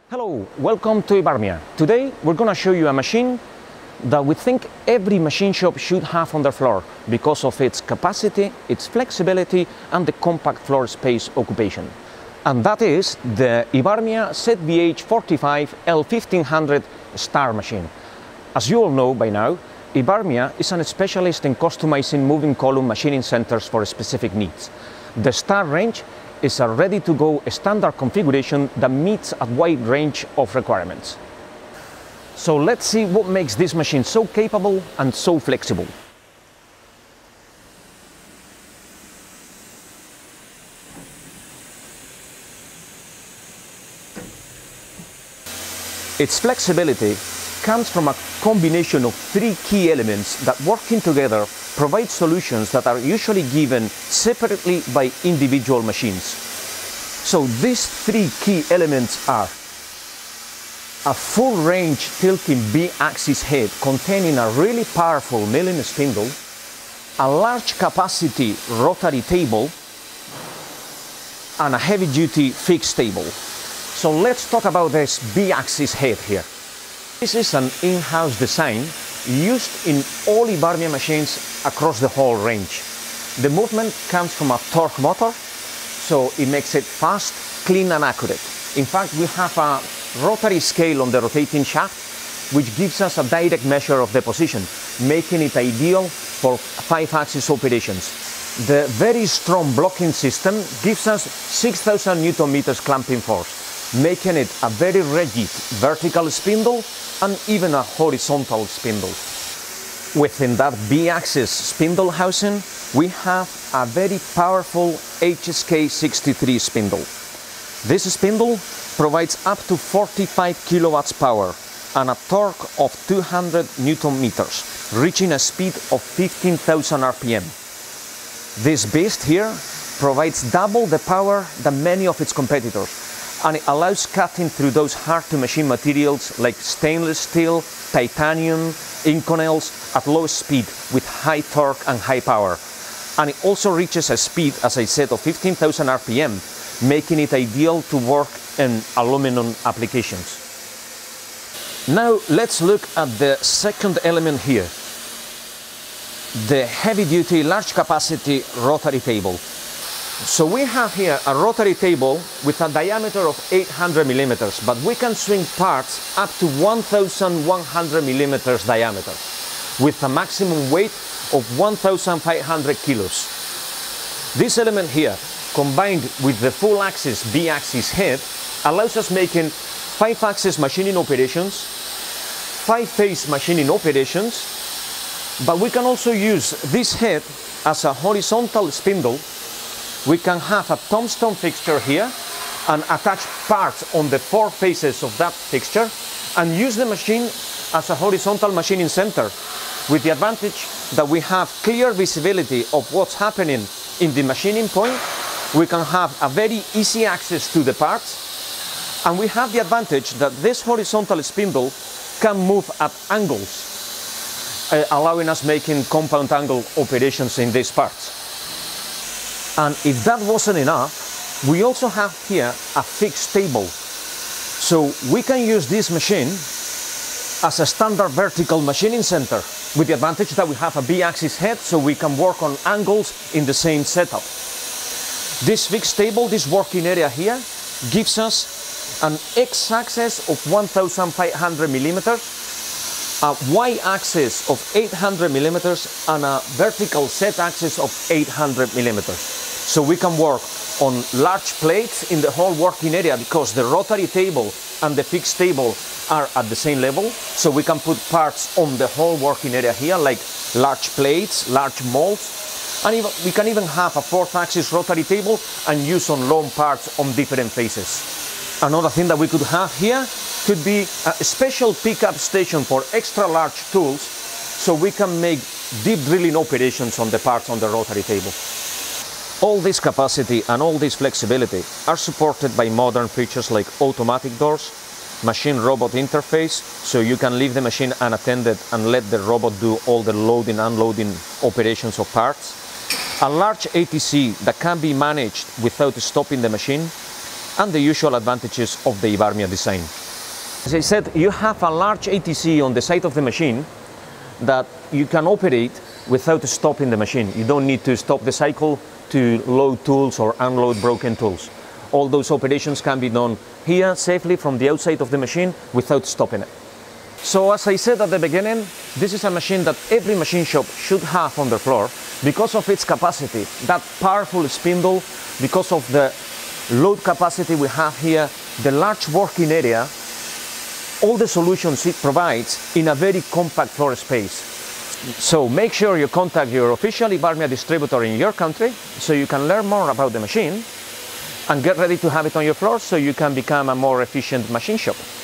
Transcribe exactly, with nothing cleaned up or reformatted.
Hello, welcome to IBARMIA. Today we're going to show you a machine that we think every machine shop should have on their floor because of its capacity, its flexibility and the compact floor space occupation. And that is the IBARMIA Z V H forty-five L fifteen hundred STAR machine. As you all know by now, IBARMIA is a specialist in customizing moving column machining centers for specific needs. The STAR range is a ready-to-go standard configuration that meets a wide range of requirements. So let's see what makes this machine so capable and so flexible. Its flexibility comes from a combination of three key elements that, working together, provide solutions that are usually given separately by individual machines. So these three key elements are a full range tilting B-axis head containing a really powerful milling spindle, a large capacity rotary table, and a heavy duty fixed table. So let's talk about this B-axis head here. This is an in-house design used in all IBARMIA machines across the whole range. The movement comes from a torque motor, so it makes it fast, clean and accurate. In fact, we have a rotary scale on the rotating shaft, which gives us a direct measure of the position, making it ideal for five-axis operations. The very strong blocking system gives us six thousand newton meters clamping force, making it a very rigid vertical spindle and even a horizontal spindle. Within that B-axis spindle housing, we have a very powerful H S K sixty-three spindle. This spindle provides up to forty-five kilowatts power and a torque of two hundred newton meters, reaching a speed of fifteen thousand R P M. This beast here provides double the power than many of its competitors, and it allows cutting through those hard-to-machine materials like stainless steel, titanium, inconels at low speed with high torque and high power. And it also reaches a speed, as I said, of fifteen thousand R P M, making it ideal to work in aluminum applications. Now let's look at the second element here, the heavy-duty, large-capacity rotary table. So we have here a rotary table with a diameter of eight hundred millimeters, but we can swing parts up to one thousand one hundred millimeters diameter, with a maximum weight of one thousand five hundred kilos. This element here, combined with the full axis B-axis head, allows us making five-axis machining operations, five-phase machining operations, but we can also use this head as a horizontal spindle. We can have a tombstone fixture here and attach parts on the four faces of that fixture and use the machine as a horizontal machining center, with the advantage that we have clear visibility of what's happening in the machining point. We can have a very easy access to the parts, and we have the advantage that this horizontal spindle can move at angles, uh, allowing us making compound angle operations in these parts. And if that wasn't enough, we also have here a fixed table. So we can use this machine as a standard vertical machining center, with the advantage that we have a B-axis head, so we can work on angles in the same setup. This fixed table, this working area here, gives us an X-axis of one thousand five hundred millimeters, a Y-axis of eight hundred millimeters, and a vertical Z-axis of eight hundred millimeters. So we can work on large plates in the whole working area because the rotary table and the fixed table are at the same level. So we can put parts on the whole working area here, like large plates, large molds, and even, we can even have a fourth axis rotary table and use on long parts on different faces. Another thing that we could have here could be a special pickup station for extra large tools, so we can make deep drilling operations on the parts on the rotary table. All this capacity and all this flexibility are supported by modern features like automatic doors, machine-robot interface, so you can leave the machine unattended and let the robot do all the loading and unloading operations of parts, a large A T C that can be managed without stopping the machine, and the usual advantages of the IBARMIA design. As I said, you have a large A T C on the side of the machine that you can operate without stopping the machine. You don't need to stop the cycle to load tools or unload broken tools. All those operations can be done here safely from the outside of the machine without stopping it. So as I said at the beginning, this is a machine that every machine shop should have on their floor because of its capacity, that powerful spindle, because of the load capacity we have here, the large working area, all the solutions it provides in a very compact floor space. So make sure you contact your official IBARMIA distributor in your country so you can learn more about the machine and get ready to have it on your floor so you can become a more efficient machine shop.